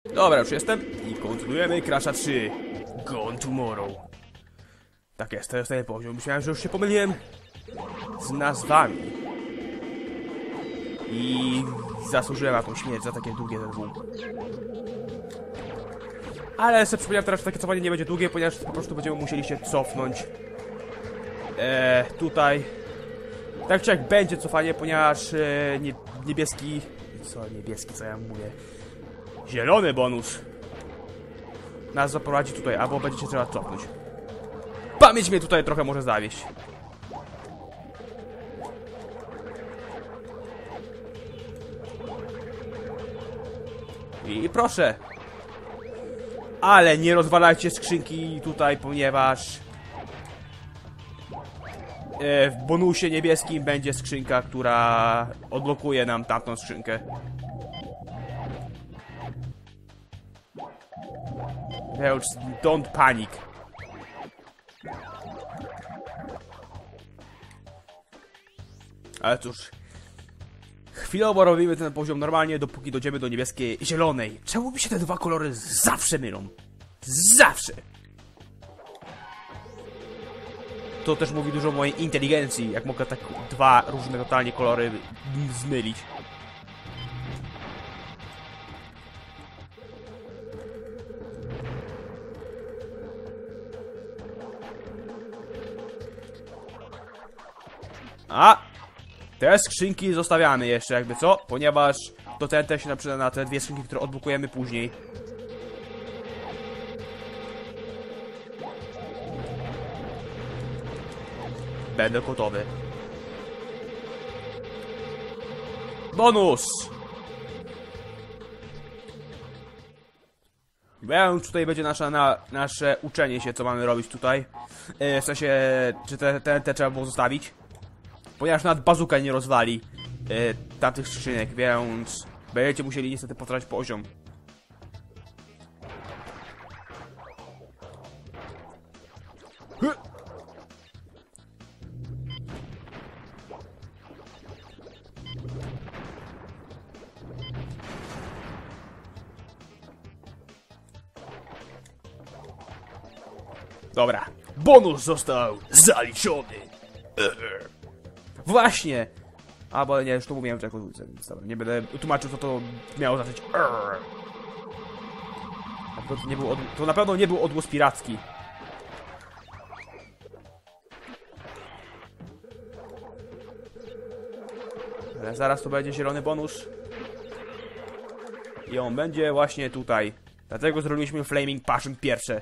Dobra, już jestem i kontynuujemy Crasha 3 Gone Tomorrow. Tak jest, to jest ten poziom. Myślałem, że już się pomyliłem z nazwami. I zasłużyłem na tą śmierć za takie długie ZW. Ale sobie przypomniałem teraz, że takie cofanie nie będzie długie, ponieważ po prostu będziemy musieli się cofnąć tutaj. Tak czy jak będzie cofanie, ponieważ niebieski... co ja mówię? Zielony bonus nas zaprowadzi tutaj, albo będziecie trzeba cofnąć. Pamięć mnie tutaj trochę może zawieść. I proszę. Ale nie rozwalajcie skrzynki tutaj, ponieważ w bonusie niebieskim będzie skrzynka, która odblokuje nam tamtą skrzynkę. Już don't panic. Ale cóż, chwilowo robimy ten poziom normalnie, dopóki dojdziemy do niebieskiej, zielonej. Czemu mi się te dwa kolory zawsze mylą? Zawsze! To też mówi dużo o mojej inteligencji, jak mogę tak dwa różne totalnie kolory zmylić. A! Te skrzynki zostawiamy jeszcze, jakby co? Ponieważ to ten też się naprzyda na te dwie skrzynki, które odblokujemy później. Będę gotowy. Bonus! Więc tutaj będzie nasze uczenie się, co mamy robić tutaj. W sensie, czy te trzeba było zostawić. Ponieważ nawet bazuka nie rozwali tamtych skrzynek, więc będziecie musieli niestety powtarzać poziom. Dobra, bonus został zaliczony. Właśnie! A, bo nie, już to mówiłem, że jako... Nie będę tłumaczył, co to miało znaczyć. To na pewno nie był odgłos piracki. Ale zaraz to będzie zielony bonus. I on będzie właśnie tutaj. Dlatego zrobiliśmy Flaming Passion pierwsze.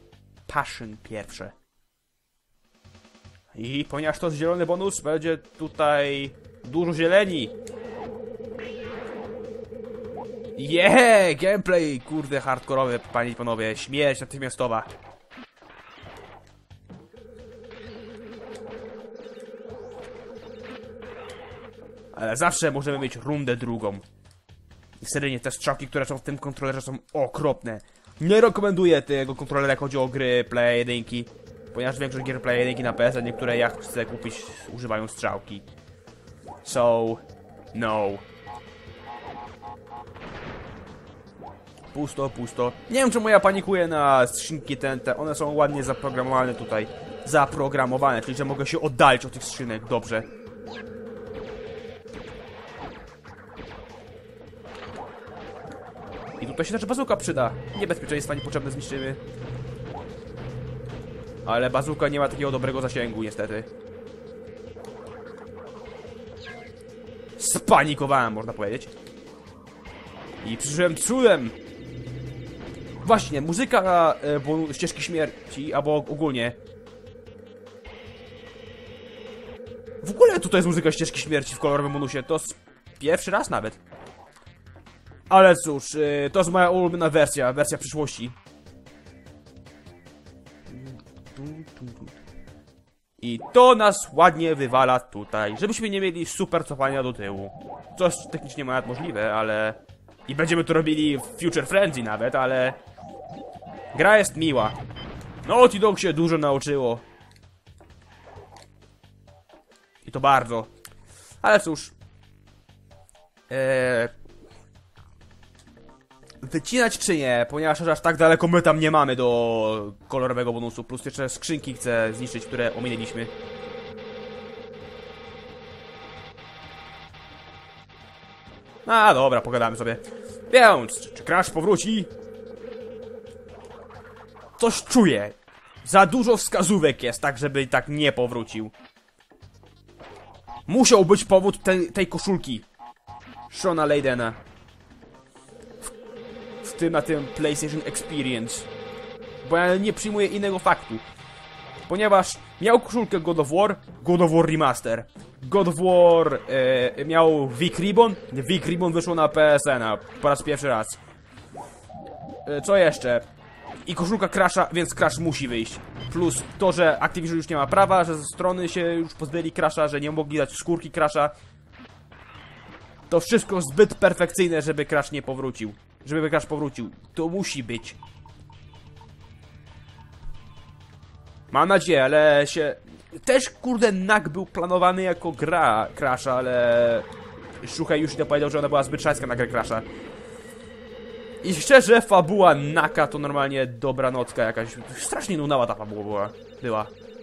I ponieważ to jest zielony bonus, będzie tutaj dużo zieleni. Gameplay, kurde, hardkorowy, panie i panowie. Śmierć natychmiastowa. Ale zawsze możemy mieć rundę drugą. I seryjnie te strzałki, które są w tym kontrolerze, są okropne. Nie rekomenduję tego kontrolera, jak chodzi o gry Play 1, ponieważ większość gier Play 1 na PS, a niektóre ja chcę kupić, używają strzałki. So, no. Pusto. Nie wiem, czemu ja panikuję na skrzynki te. One są ładnie zaprogramowane tutaj. Czyli że mogę się oddalić od tych skrzynek dobrze. I tutaj się też bazuka przyda. Niebezpieczeństwa niepotrzebne zniszczymy. Ale bazuka nie ma takiego dobrego zasięgu, niestety. Spanikowałem, można powiedzieć. I przyszedłem cudem. Właśnie, muzyka ścieżki śmierci, albo ogólnie. W ogóle tutaj jest muzyka ścieżki śmierci w kolorowym bonusie. To jest pierwszy raz nawet. Ale cóż, to jest moja ulubiona wersja przyszłości. I to nas ładnie wywala tutaj, żebyśmy nie mieli super cofania do tyłu. Co technicznie ma nawet możliwe, ale... I będziemy to robili w Future Frenzy nawet, ale... Gra jest miła. Naughty Dog się dużo nauczyło. I to bardzo. Ale cóż... wycinać czy nie, ponieważ aż tak daleko my tam nie mamy do kolorowego bonusu, plus jeszcze skrzynki chcę zniszczyć, które ominęliśmy. A dobra, pogadamy sobie. Więc, czy Crash powróci? Coś czuję. Za dużo wskazówek jest, tak żeby tak nie powrócił. Musiał być powód tej koszulki Shona Leydena na tym PlayStation Experience. Bo ja nie przyjmuję innego faktu. Ponieważ miał koszulkę God of War Remaster. God of War miał Vic Ribbon. Vic Ribbon wyszło na PSN-a po raz pierwszy raz. Co jeszcze? I koszulka Crasha, więc Crash musi wyjść. Plus to, że Activision już nie ma prawa, że ze strony się już pozbyli Crasha, że nie mogli dać skórki Crasha. To wszystko zbyt perfekcyjne, żeby Crash nie powrócił. Żeby Crash powrócił. To musi być. Mam nadzieję, ale się... Też, kurde, NAK był planowany jako gra Crasha, ale... Shuhei już powiedział, że ona była zbyt szajska na grę Crasha. I szczerze, fabuła NAKa to normalnie dobranocka jakaś. Strasznie nudna ta fabuła była.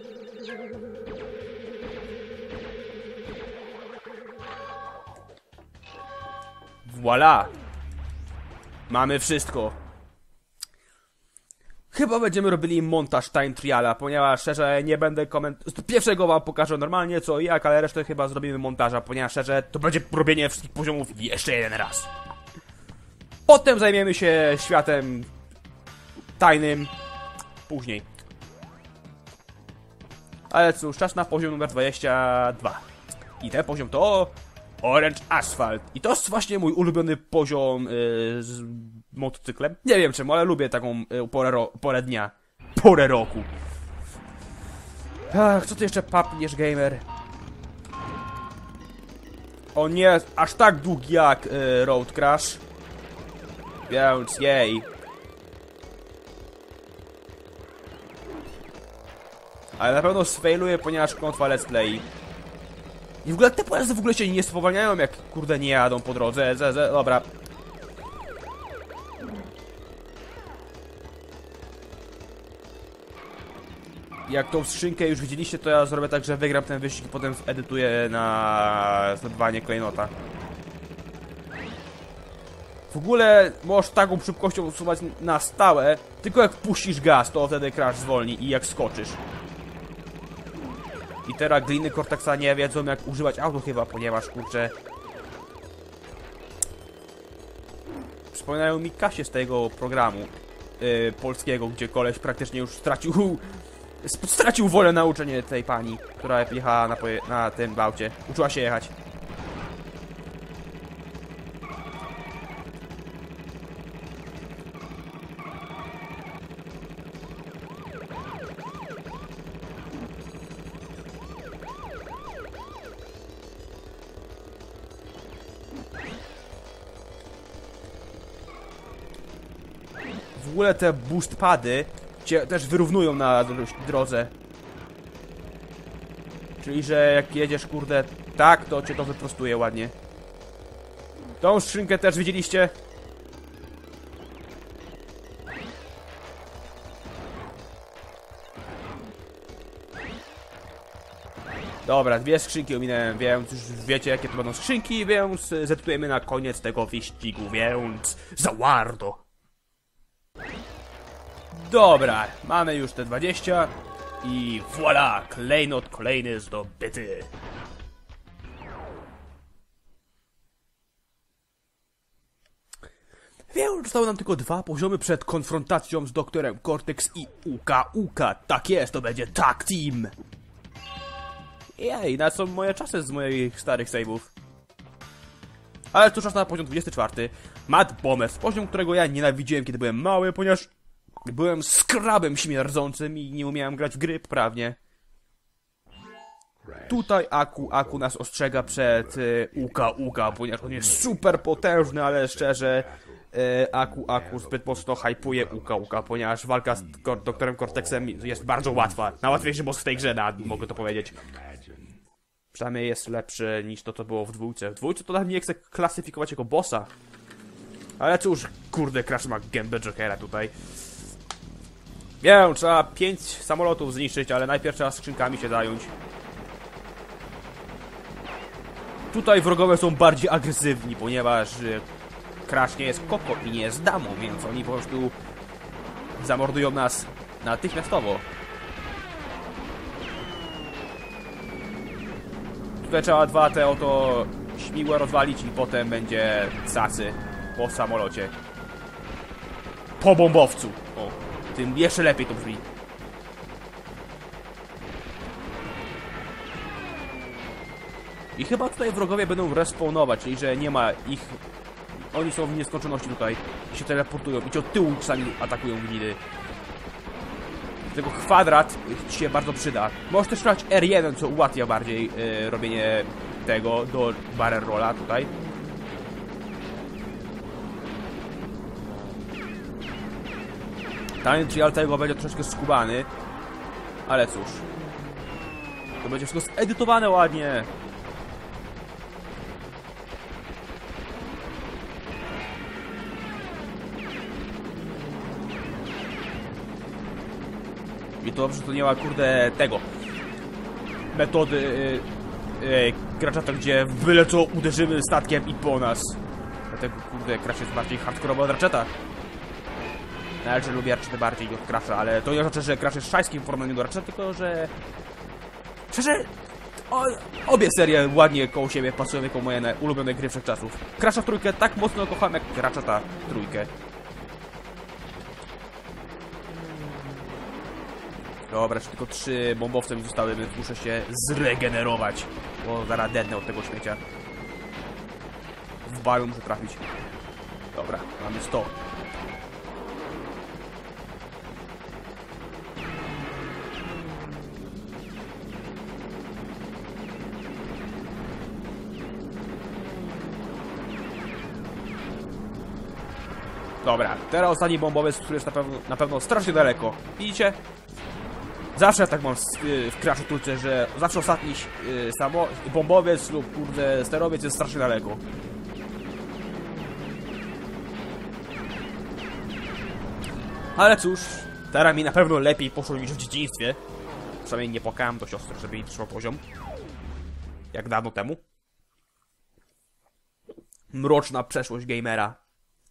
Voila! Mamy wszystko. Chyba będziemy robili montaż Time Triala, ponieważ szczerze nie będę pierwszego wam pokażę normalnie co i jak, ale resztę chyba zrobimy montaża, ponieważ szczerze to będzie robienie wszystkich poziomów jeszcze jeden raz. Potem zajmiemy się światem tajnym później. Ale cóż, czas na poziom numer 22. I ten poziom to Orange Asphalt. I to jest właśnie mój ulubiony poziom z motocyklem. Nie wiem czemu, ale lubię taką porę dnia. Porę roku. Ach, co ty jeszcze papniesz, gamer? On nie jest aż tak długi jak Road Crash. Więc jej. Ale na pewno sfailuję, ponieważ klątwa let's play. I w ogóle te pojazdy w ogóle się nie spowalniają, jak kurde nie jadą po drodze. Dobra. Jak tą skrzynkę już widzieliście, to ja zrobię tak, że wygram ten wyścig i potem edytuję na zdobywanie klejnota. W ogóle możesz taką szybkością usuwać na stałe, tylko jak puścisz gaz, to wtedy Crash zwolni i jak skoczysz. I teraz gliny Cortexa nie wiedzą jak używać auto chyba, ponieważ kurczę... Przypominają mi Kasię z tego programu polskiego, gdzie koleś praktycznie już stracił wolę na uczenie tej pani, która jechała na tym aucie. Uczyła się jechać. W ogóle te boost pady cię też wyrównują na drodze. Czyli, że jak jedziesz, kurde, tak, to cię to wyprostuje ładnie. Tą skrzynkę też widzieliście? Dobra, dwie skrzynki ominąłem, więc już wiecie jakie to będą skrzynki, więc zetujemy na koniec tego wyścigu, więc zawarto. Dobra, mamy już te 20 i voilà, klejnot kolejny zdobyty. Wiem, zostały nam tylko 2 poziomy przed konfrontacją z doktorem Cortex i Uka. Tak jest, to będzie tag team. Jej, na co moje czasy z moich starych save'ów. Ale tu czas na poziom 24. Mad Bombers, poziom, którego ja nienawidziłem, kiedy byłem mały, ponieważ byłem skrabem śmierdzącym i nie umiałem grać w gry poprawnie. Tutaj Aku nas ostrzega przed Uka, ponieważ on jest super potężny, ale szczerze Aku zbyt mocno hypuje Uka, ponieważ walka z doktorem Cortexem jest bardzo łatwa. Najłatwiejszy boss w tej grze, mogę to powiedzieć. Przynajmniej jest lepszy niż to, co było w dwójce. W dwójce to nawet nie chcę klasyfikować jako bossa. Ale cóż, kurde, Crash ma gębę Jokera tutaj. Wiem, trzeba 5 samolotów zniszczyć, ale najpierw trzeba skrzynkami się zająć. Tutaj wrogowie są bardziej agresywni, ponieważ Crash nie jest koko i nie jest damą, więc oni po prostu zamordują nas natychmiastowo. Tutaj trzeba dwa te oto śmigła rozwalić i potem będzie cacy po samolocie. Po bombowcu. O, tym jeszcze lepiej to brzmi. I chyba tutaj wrogowie będą respawnować, czyli że nie ma ich... Oni są w nieskończoności tutaj. I się teleportują i ci od tyłu czasami atakują gnidy. Tego kwadrat ci się bardzo przyda. Możesz też strzelać R1, co ułatwia bardziej robienie tego do barrel rolla tutaj. Time trial tego będzie troszeczkę skubany. Ale cóż. To będzie wszystko zedytowane ładnie. I to dobrze, to nie ma, kurde, tego metody Crashata, gdzie byle co uderzymy statkiem i po nas. Dlatego, kurde, Crash jest bardziej hardkorowy od Ratcheta. Nawet, że lubię Ratcheta bardziej od Crasha, ale to nie oznacza, że Crash jest szajskim w porównaniu do Ratcheta, tylko że... Szczerze, obie serie ładnie koło siebie pasują jako moje ulubione gry wszechczasów. Crasha trójkę tak mocno kocham jak Ratcheta trójkę. Dobra, jeszcze tylko 3 bombowce mi zostały, więc muszę się zregenerować. Bo zaraz dednę od tego śmiecia. W balu muszę trafić. Dobra, mamy 100. Dobra, teraz ostatni bombowiec, który jest na pewno strasznie daleko. Widzicie? Zawsze tak mam w Crashu trójce, że zawsze ostatni bombowiec lub kurde sterowiec jest strasznie daleko. Ale cóż, teraz mi na pewno lepiej poszło niż w dzieciństwie. Przynajmniej nie płakałem do siostry, żeby jej trzymał poziom. Jak dawno temu. Mroczna przeszłość gamera.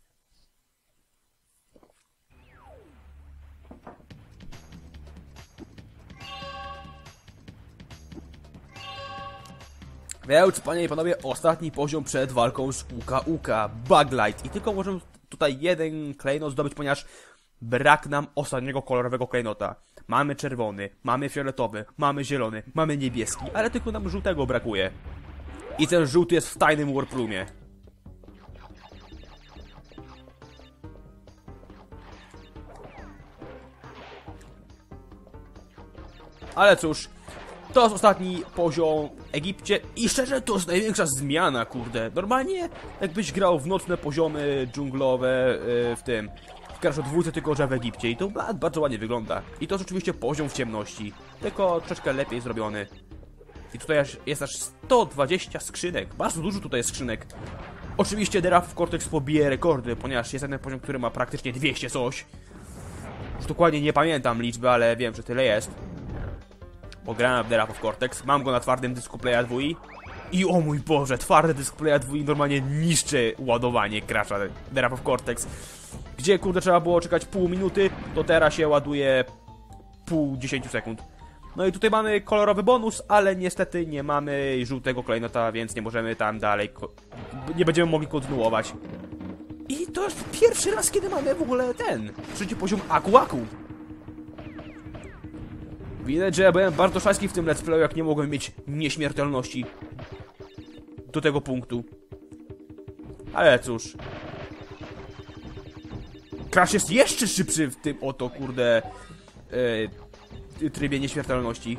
Więc, panie i panowie, ostatni poziom przed walką z Uka Buglight. I tylko możemy tutaj jeden klejnot zdobyć, ponieważ brak nam ostatniego kolorowego klejnota. Mamy czerwony, mamy fioletowy, mamy zielony, mamy niebieski, ale tylko nam żółtego brakuje. I ten żółty jest w tajnym warp roomie. Ale cóż, to jest ostatni poziom w Egipcie i szczerze to jest największa zmiana, kurde. Normalnie jakbyś grał w nocne poziomy dżunglowe w Crashu 2, tylko że w Egipcie i to bardzo ładnie wygląda. I to jest oczywiście poziom w ciemności, tylko troszeczkę lepiej zrobiony. I tutaj jest aż 120 skrzynek, bardzo dużo tutaj jest skrzynek. Oczywiście The Wrath of Cortex pobije rekordy, ponieważ jest jeden poziom, który ma praktycznie 200 coś. Już dokładnie nie pamiętam liczby, ale wiem, że tyle jest. Pograłem w The Wrath of Cortex, mam go na twardym dysku Playa 2 i o mój Boże, twardy dysk Playa 2 normalnie niszczy ładowanie Crasha The Wrath of Cortex. Gdzie kurde trzeba było czekać pół minuty, to teraz się ładuje pół 10 sekund. No i tutaj mamy kolorowy bonus, ale niestety nie mamy żółtego klejnota, więc nie możemy tam dalej, nie będziemy mogli kontynuować. I to jest pierwszy raz, kiedy mamy w ogóle trzeci poziom Aku. Widać, że ja byłem bardzo szajski w tym let's playu, jak nie mogłem mieć nieśmiertelności do tego punktu. Ale cóż. Crash jest jeszcze szybszy w tym oto, kurde, trybie nieśmiertelności.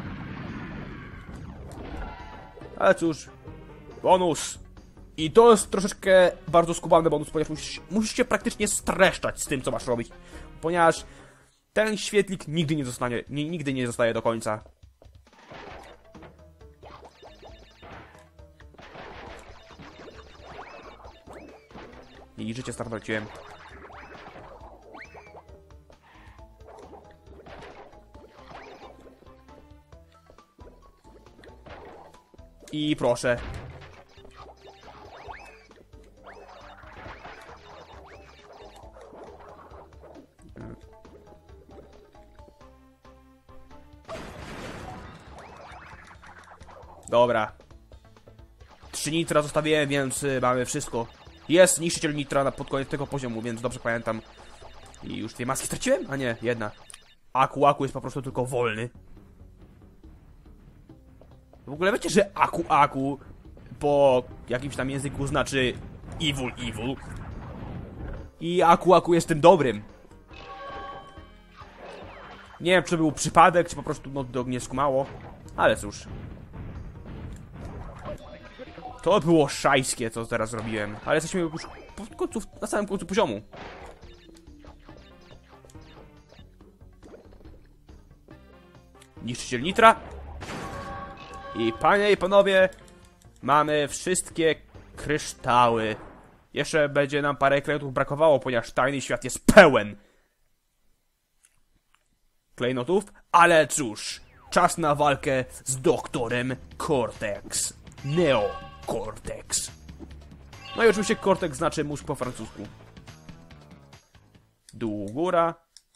Ale cóż. Bonus. I to jest troszeczkę bardzo skubany bonus, ponieważ musisz się praktycznie streszczać z tym, co masz robić. Ponieważ ten świetlik nigdy nie zostaje do końca. I życie straciłem. I proszę. Dobra. 3 nitra zostawiłem, więc mamy wszystko. Jest niszczyciel nitra pod koniec tego poziomu, więc dobrze pamiętam. I już 2 maski straciłem? A nie, 1. Aku jest po prostu tylko wolny. W ogóle wiecie, że aku po jakimś tam języku znaczy evil. I aku jest tym dobrym. Nie wiem, czy był przypadek, czy po prostu no, nie skumało. Ale cóż. To było szajskie, co teraz zrobiłem. Ale jesteśmy już na samym końcu poziomu. Niszczyciel nitra. I panie i panowie, mamy wszystkie kryształy. Jeszcze będzie nam parę klejnotów brakowało, ponieważ tajny świat jest pełen klejnotów. Ale cóż, czas na walkę z doktorem Cortex. Neo Cortex. No i oczywiście Cortex znaczy mózg po francusku. Dół, góra.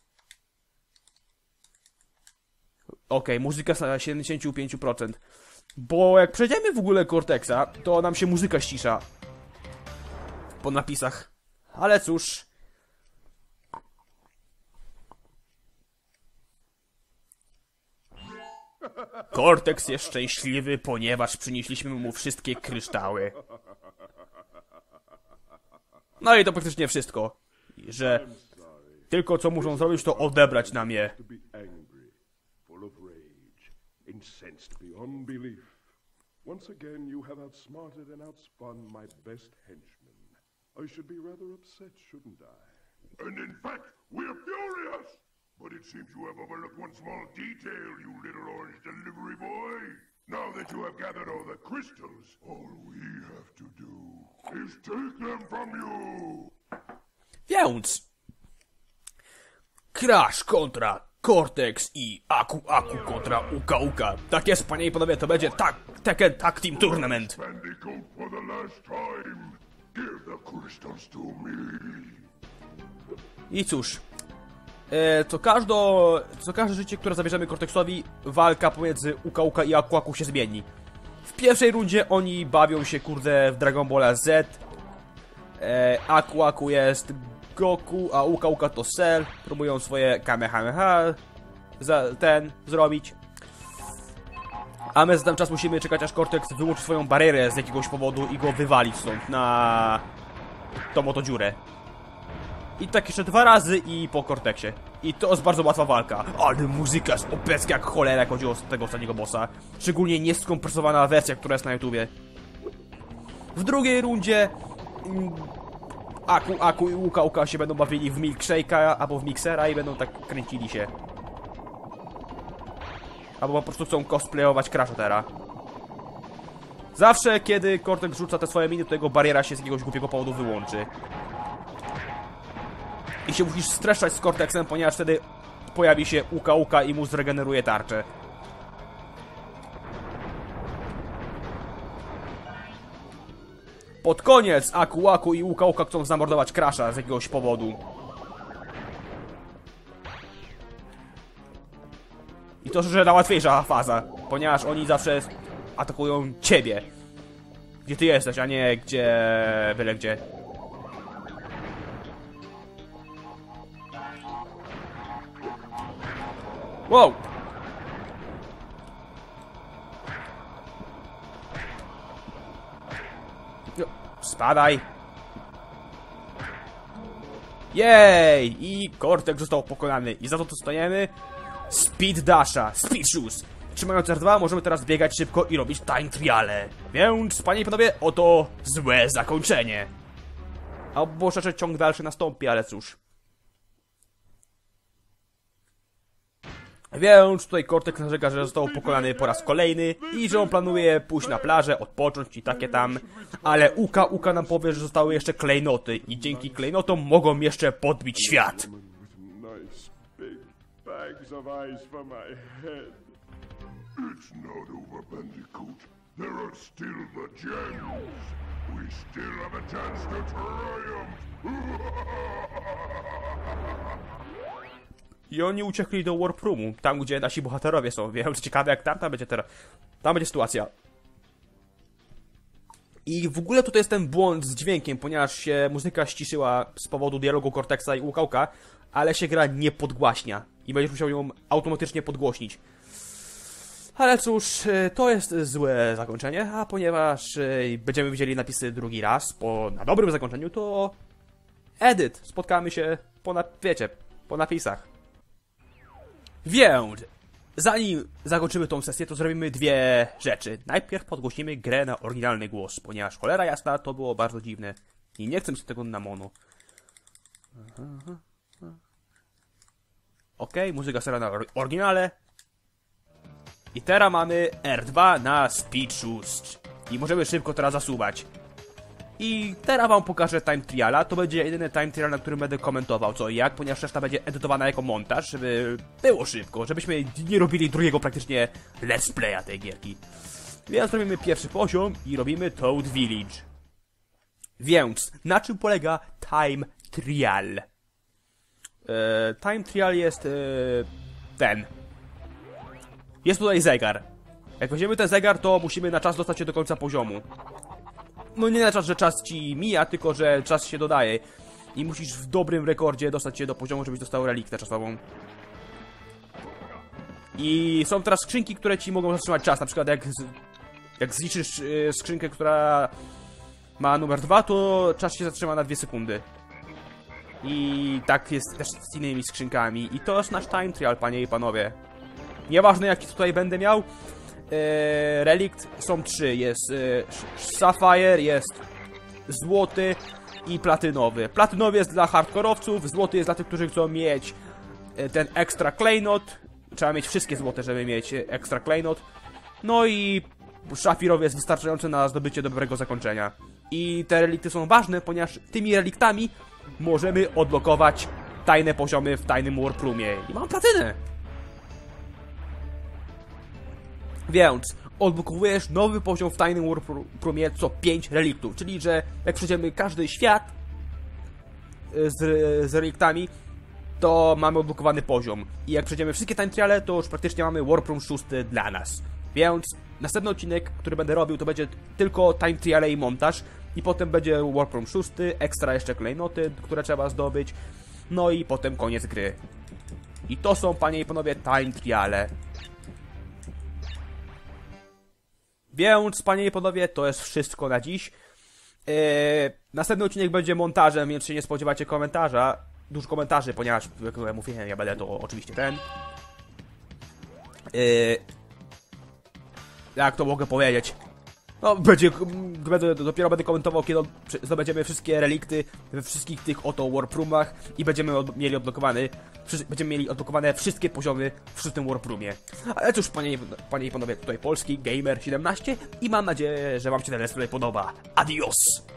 Okej, muzyka na 75%. Bo jak przejdziemy w ogóle Cortexa, to nam się muzyka ścisza. Po napisach. Ale cóż. Cortex jest szczęśliwy, ponieważ przynieśliśmy mu wszystkie kryształy. No i to praktycznie wszystko. Że tylko co muszą zrobić, to odebrać nam je. Incensed beyond belief. Once again, you have outsmarted and outspun my best henchman. I should be rather upset, shouldn't I? And in fact, we're furious! But it seems you have overlooked one small detail, you little orange delivery boy. Now that you have gathered all the crystals, all we have to do is take them from you! Więc Crash kontra Cortex i Aku kontra Uka. Tak jest, panie i panowie, to będzie Tekken Tag Team Tournament. Bandicoot, for the last time, give the crystals to me. I cóż, co każde życie, które zabierzemy Cortexowi, walka pomiędzy Uka i Aku się zmieni. W pierwszej rundzie oni bawią się, kurde, w Dragon Balla Z. Aku jest Goku, a Uka to Cell. Próbują swoje Kamehameha zrobić. A my za ten czas musimy czekać, aż Cortex wyłączy swoją barierę z jakiegoś powodu i go wywalić stąd na tą oto dziurę. I tak jeszcze 2 razy i po Cortexie. I to jest bardzo łatwa walka. Ale muzyka jest obecna jak cholera, jak chodzi o tego ostatniego bossa. Szczególnie nieskompresowana wersja, która jest na YouTubie. W drugiej rundzie Aku i Uka się będą bawili w Milkshake'a albo w Mixera i będą tak kręcili się. Albo po prostu chcą cosplayować Crasha. Zawsze kiedy Cortex rzuca te swoje miny, to jego bariera się z jakiegoś głupiego powodu wyłączy. I się musisz streszczać z Cortexem, ponieważ wtedy pojawi się Uka i mu zregeneruje tarczę. Pod koniec Aku i Uka chcą zamordować Crasha z jakiegoś powodu. I to że najłatwiejsza faza, ponieważ oni zawsze atakują ciebie. Gdzie ty jesteś, a nie byle gdzie. Wow! Spadaj! Jej! I Cortex został pokonany. I za to dostajemy Speed Dasha, Speed Shoes. Trzymając R2 możemy teraz biegać szybko i robić time triale. Więc, panie i panowie, oto złe zakończenie. Albo szczerze ciąg dalszy nastąpi, ale cóż. Więc tutaj Cortex narzeka, że został pokonany po raz kolejny i że on planuje pójść na plażę, odpocząć i takie tam. Ale Uka nam powie, że zostały jeszcze klejnoty i dzięki klejnotom mogą jeszcze podbić świat. With nice big bags of ice for my head. It's not over, Bandicoot. There are still the gems. We still have a chance to triumph. I oni uciekli do Warp Roomu, tam gdzie nasi bohaterowie są. Więc ciekawe jak tam będzie teraz. Tam będzie sytuacja. I w ogóle tutaj jest ten błąd z dźwiękiem, ponieważ się muzyka ściszyła z powodu dialogu Cortexa i Łukałka, ale się gra nie podgłaśnia. I będziesz musiał ją automatycznie podgłośnić. Ale cóż, to jest złe zakończenie, a ponieważ będziemy widzieli napisy drugi raz, na dobrym zakończeniu, to edit. Spotkamy się po napisach. Więc, zanim zakończymy tą sesję, to zrobimy dwie rzeczy. Najpierw podgłosimy grę na oryginalny głos, ponieważ cholera jasna to było bardzo dziwne. I nie chcę mi się tego na mono. Okej, muzyka sera na oryginale. I teraz mamy R2 na Speed Boost. I możemy szybko teraz zasuwać. I teraz wam pokażę time triala. To będzie jedyny time trial, na którym będę komentował co i jak, ponieważ reszta będzie edytowana jako montaż, żeby było szybko, żebyśmy nie robili drugiego praktycznie let's playa tej gierki. Więc robimy pierwszy poziom i robimy Toad Village. Więc, na czym polega time trial? Time trial jest ten. Jest tutaj zegar. Jak weźmiemy ten zegar, to musimy na czas dostać się do końca poziomu. No nie na czas, że czas ci mija, tylko że czas się dodaje. I musisz w dobrym rekordzie dostać się do poziomu, żebyś dostał reliktę czasową. I są teraz skrzynki, które ci mogą zatrzymać czas. Na przykład jak zliczysz skrzynkę, która ma numer 2, to czas się zatrzyma na 2 sekundy. I tak jest też z innymi skrzynkami. I to jest nasz time trial, panie i panowie. Nieważne jaki tutaj będę miał. Relikt są 3. Jest Sapphire, jest złoty i platynowy. Platynowy jest dla hardkorowców, złoty jest dla tych, którzy chcą mieć ten extra klejnot. Trzeba mieć wszystkie złote, żeby mieć extra klejnot. No i szafirowy jest wystarczający na zdobycie dobrego zakończenia. I te relikty są ważne, ponieważ tymi reliktami możemy odblokować tajne poziomy w tajnym Warp Roomie. I mam platynę! Więc odblokowujesz nowy poziom w tajnym Warp Roomie co 5 reliktów. Czyli, że jak przejdziemy każdy świat z reliktami, to mamy odblokowany poziom. I jak przejdziemy wszystkie time triale, to już praktycznie mamy Warp Room 6 dla nas. Więc następny odcinek, który będę robił, to będzie tylko time triale i montaż. I potem będzie Warp Room 6, ekstra jeszcze klejnoty, które trzeba zdobyć. No i potem koniec gry. I to są, panie i panowie, time triale. Więc, panie i panowie, to jest wszystko na dziś. Następny odcinek będzie montażem, więc się nie spodziewacie komentarza. Dużo komentarzy, ponieważ, jak ja mówiłem, ja będę to oczywiście ten. Jak to mogę powiedzieć? No, dopiero będę komentował, kiedy zdobędziemy wszystkie relikty we wszystkich tych oto Warp Roomach i będziemy mieli odblokowane wszystkie poziomy w szóstym Warp Roomie. Ale cóż, panie i panowie, tutaj Polski Gamer 17 i mam nadzieję, że wam się ten let's play podoba. Adios!